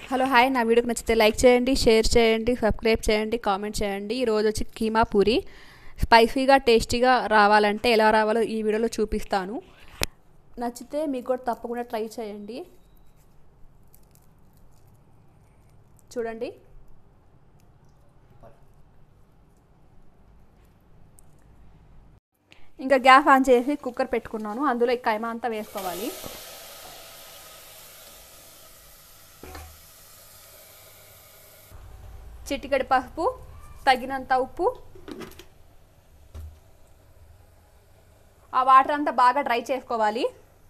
Hello hi, నా వీడియోకి నచ్చితే లైక్ చేయండి, షేర్ చేయండి, సబ్స్క్రైబ్ చేయండి, కామెంట్ చేయండి. ఈరోజు వచ్చి కీమా పూరి స్పైసీగా టేస్టీగా రావాలంటే ఎలా రావాలో ఈ వీడియోలో చూపిస్తాను. నచ్చితే మీకు కూడా తప్పకుండా ట్రై చేయండి. చూడండి, ఇంకా గ్యాస్ ఆన్ చేసి కుక్కర్ పెట్టుకున్నాను. అందులో ఈ కైమా అంతా వేసుకోవాలి. చిటికెడు పసుపు, తగినంత ఉప్పు. ఆ వాటర్ అంతా బాగా డ్రై చేసుకోవాలి.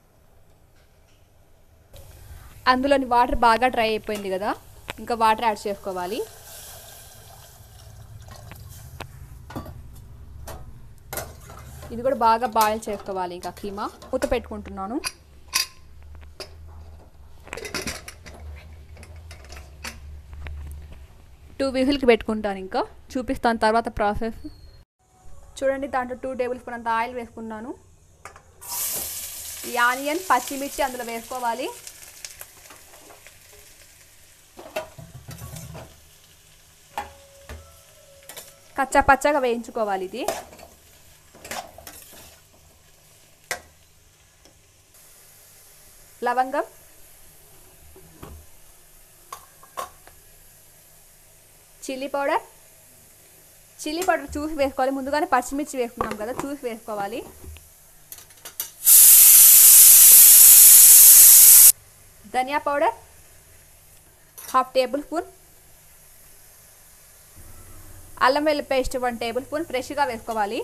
అందులోని వాటర్ బాగా డ్రై అయిపోయింది కదా, ఇంకా వాటర్ యాడ్ చేసుకోవాలి. ఇది కూడా బాగా బాయిల్ చేసుకోవాలి. ఇంకా కీమా మూత పెట్టుకుంటున్నాను. టూ విజిల్కి పెట్టుకుంటాను. ఇంకా చూపిస్తాను తర్వాత ప్రాసెస్. చూడండి, దాంట్లో 2 టేబుల్ స్పూన్ అంత ఆయిల్ వేసుకున్నాను. ఈ ఆనియన్, పచ్చిమిర్చి అందులో వేసుకోవాలి. కచ్చా పచ్చగా వేయించుకోవాలి. ఇది లవంగం, చిల్లీ పౌడర్ చూసి వేసుకోవాలి. ముందుగానే పచ్చిమిర్చి వేసుకున్నాం కదా, చూసి వేసుకోవాలి. ధనియా పౌడర్ 1/2 టేబుల్ స్పూన్. అల్లం వెల్లుల్లి పేస్ట్ 1 టేబుల్ స్పూన్ ఫ్రెష్గా వేసుకోవాలి.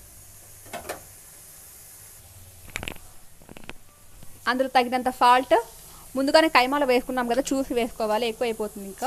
అందులో తగినంత సాల్ట్. ముందుగానే కైమాలో వేసుకున్నాం కదా, చూసి వేసుకోవాలి, ఎక్కువ అయిపోతుంది. ఇంకా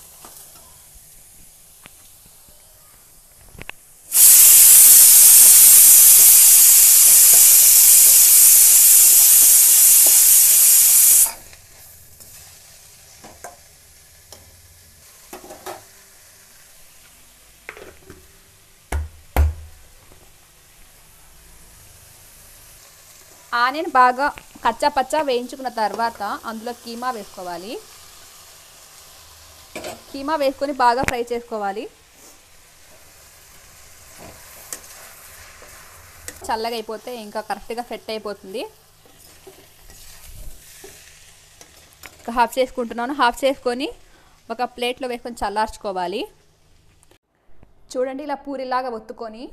ఆనియన్ బాగా కచ్చా పచ్చా వేయించుకున్న తర్వాత అందులో కీమా వేసుకోవాలి. కీమా వేసుకొని బాగా ఫ్రై చేసుకోవాలి. చల్లగా అయిపోతే ఇంకా కరెక్ట్గా సెట్ అయిపోతుంది. ఇంకా హాఫ్ చేసుకుంటున్నాను. హాఫ్ చేసుకొని ఒక ప్లేట్లో వేసుకొని చల్లార్చుకోవాలి. చూడండి, ఇలా పూరిలాగా ఒత్తుకొని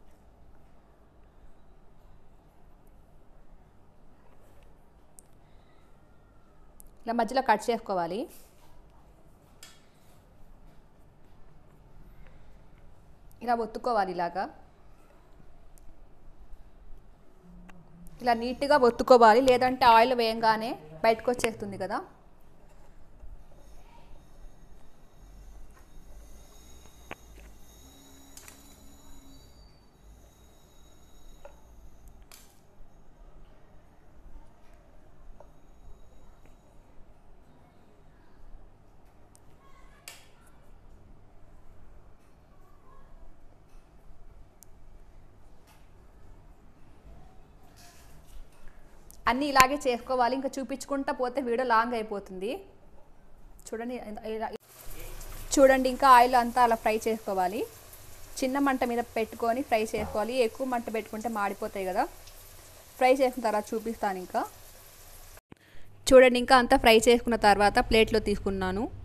ఇలా మధ్యలో కట్ చేసుకోవాలి. ఇలా ఒత్తుకోవాలి. ఇలా నీట్గా ఒత్తుకోవాలి, లేదంటే ఆయిల్ వేయంగానే బయటకు వచ్చేస్తుంది కదా. అన్నీ ఇలాగే చేసుకోవాలి. ఇంకా చూపించుకుంటా పోతే వీడియో లాంగ్ అయిపోతుంది. చూడండి, ఇంకా ఆయిల్ అంతా అలా ఫ్రై చేసుకోవాలి. చిన్న మంట మీద పెట్టుకొని ఫ్రై చేసుకోవాలి. ఎక్కువ మంట పెట్టుకుంటే మాడిపోతాయి కదా. ఫ్రై చేసిన తర్వాత చూపిస్తాను. ఇంకా చూడండి, ఇంకా అంతా ఫ్రై చేసుకున్న తర్వాత ప్లేట్లో తీసుకున్నాను.